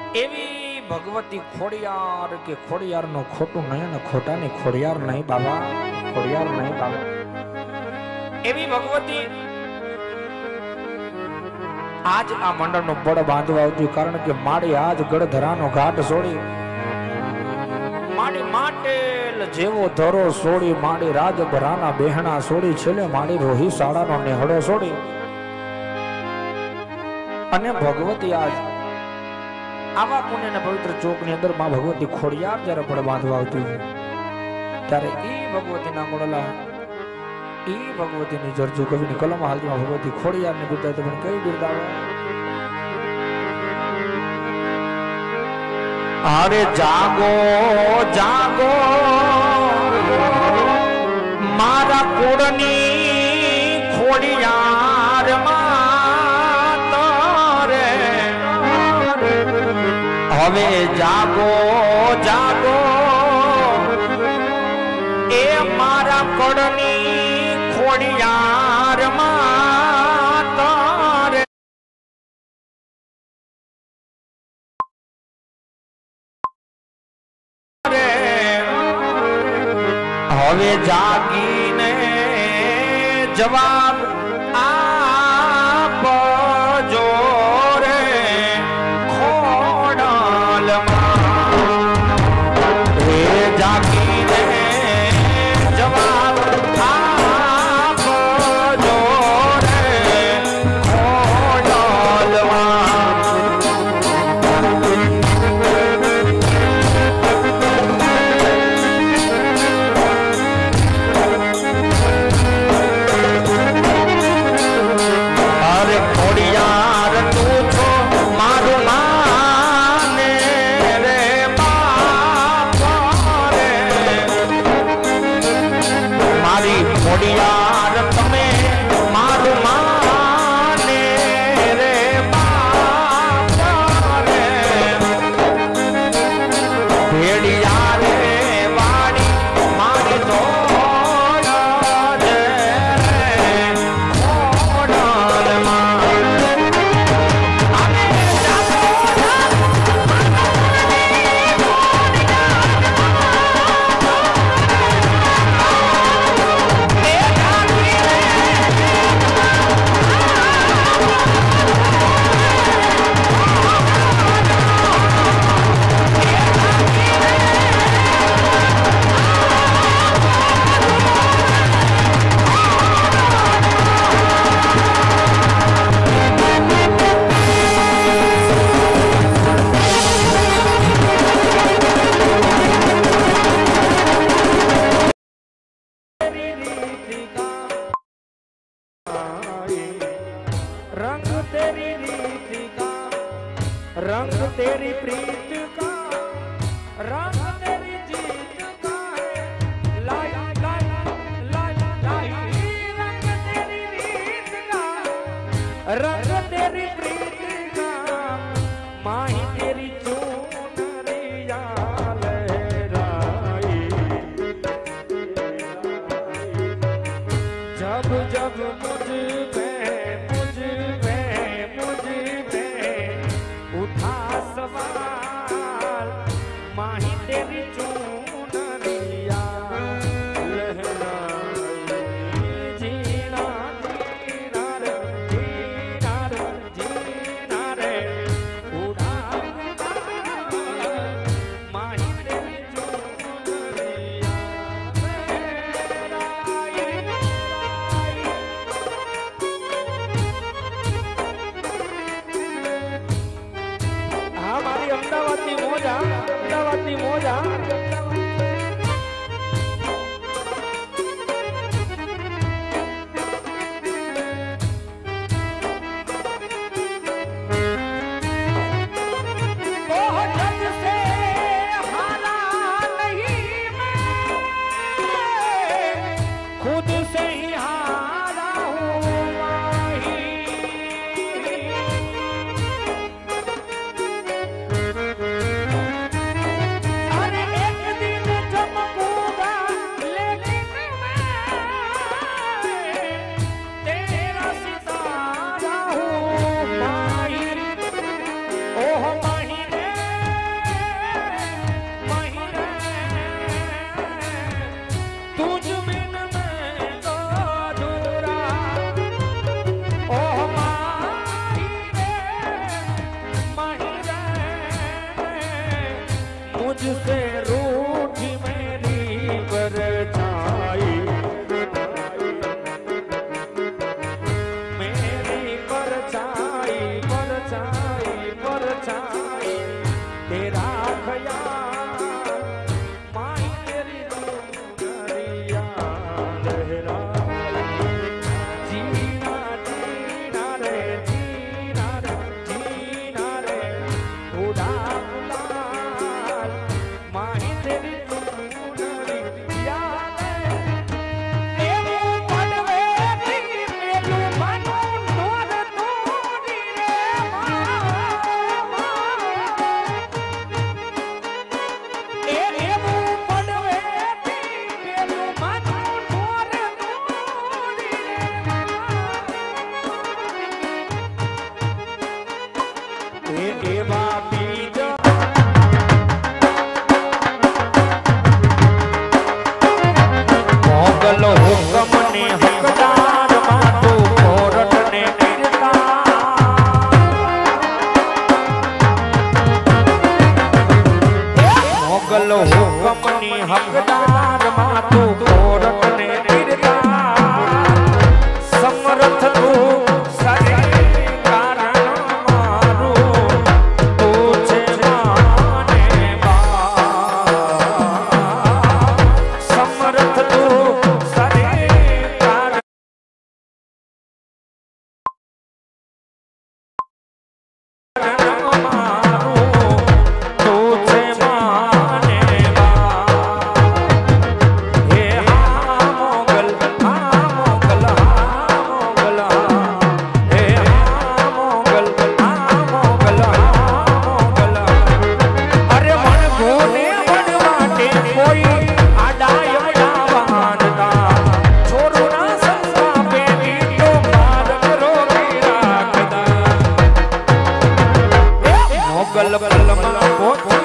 एवी भगवती खोड़ियार के खोड़ियार नो खोटू नहीं न खोटा ने खोड़ियार नहीं बाबा खोड़ियार नहीं बाबा एवी भगवती आज आ मंडल नो बड़ बांधवा होती कारण के माड़ी आज गढ़धरा नो घाट सोड़ी माड़ी माटेल जेवो धरो सोड़ी माड़ी राजभराना बेहना सोड़ी छेले माड़ी रोही साड़ा नो नेहड़ो सोड़ी अने भगवती आज आवा पुण्य ने पवित्र चौक ની અંદર માં ભગવતી ખોડિયાર જ્યારે પણ બાંધવા આવતી ત્યારે ઈ ભગવતી ના મોડલા ઈ ભગવતી ની જરજુ કવિ ની કલમ હાલમાં ભગવતી ખોડિયાર ને બિરદાવે તો પણ કઈ બિરદાવે અરે જાગો જાગો મારા કોડની ખોડિયાર માં હવે જાગો જાગો એ મારા કોડની ખોડિયાર માતા રે હવે જાગીને જવાબ આપજો रंग तेरी प्रीत का रंग तेरी जीत का है लाई लाई लाई लाई रंग तेरी रीत का रंग तेरी प्रीत का माही तेरी चूनरिया लहराई जब जब मुझ पे उठा सवाल माही तेरी चूनरिया लहराई जीना जीना रे जीना रे जीना रे उठा माही तेरी चूनरिया अमदावादनी मोजा अमदावादनी मोजा खुद से ही हारा हूँ अरे एक मुझसे रूठी मेरी परछाई, मेरी परछाई परछाई परछाई तेरा ख्याल माही तेरी नरिया लहराए। जीना जीना रे जीना रे जीना रे उड़ा गुलाल माही तेरी नरिया हुक्म ने हकदार मातो कोरट ने गिरता मोगल हुक्म ने हकदार मातो कोरट ने गिरता समर्थ तू सरे कारण मारू तुझे माने बा समर्थ तू गल गल